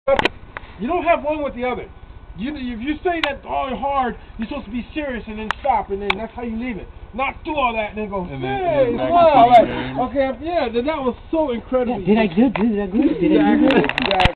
You don't have one with the other. If you say that hard, you're supposed to be serious and then stop, and then that's how you leave it. Not do all that and then go, hey, wow, like, okay, yeah, that was so incredible. Yeah, did I do good? Did I do good?